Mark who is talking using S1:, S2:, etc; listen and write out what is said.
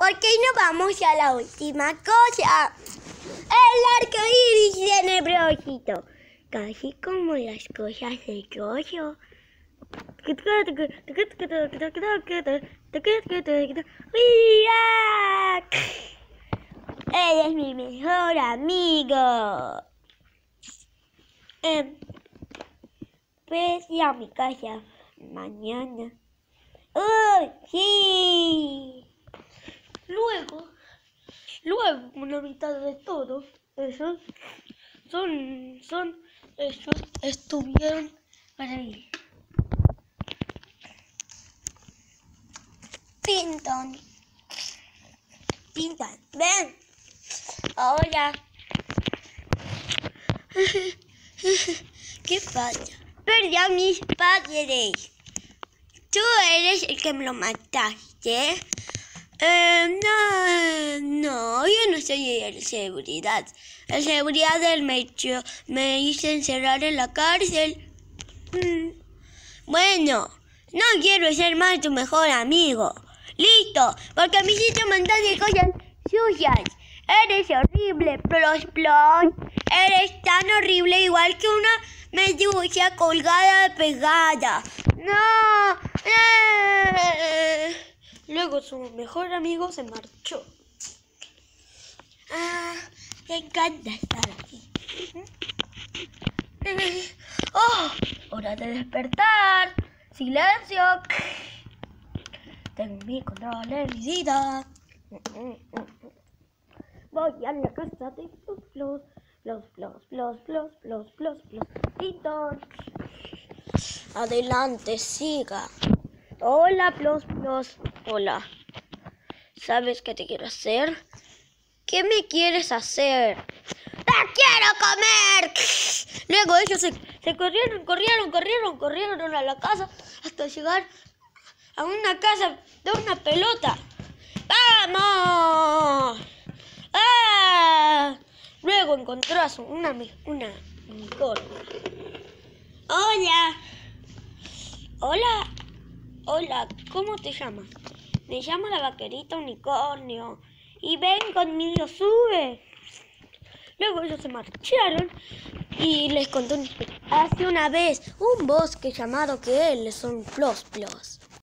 S1: Porque no vamos a la última cosa. El arco iris tenebrosito. Casi como las cosas de Yoyo. ¡Mira! Eres mi mejor amigo. Puedes ir a mi casa mañana. ¡Oh, sí! Luego, con la mitad de todo, esos estuvieron para ir. Pintan, ven. Hola. ¿Qué pasa? Perdí a mis padres. Tú eres el que me lo mataste. No, yo no soy el seguridad. El seguridad me hizo encerrar en la cárcel. Bueno, no quiero ser más tu mejor amigo. Listo, porque me hiciste un montón de cosas sucias. Eres horrible, Plos. Eres tan horrible igual que una medusa colgada pegada. ¡No! Luego su mejor amigo se marchó. Me encanta estar aquí. ¡Oh! Hora de despertar. ¡Silencio! Tengo mi control de mi vida. Voy a la casa de Plos. Tintón. Adelante, siga. Hola, Plos. Hola. ¿Sabes qué te quiero hacer? ¿Qué me quieres hacer? ¡Te quiero comer! Luego ellos se corrieron a la casa hasta llegar a una casa de una pelota. ¡Vamos! ¡Ah! Luego encontró a una unicornio. Hola, ¿cómo te llamas? Me llamo la vaquerita unicornio. Y ven conmigo, sube. Luego ellos se marcharon y les contó hace una vez un bosque llamado que él son Plos.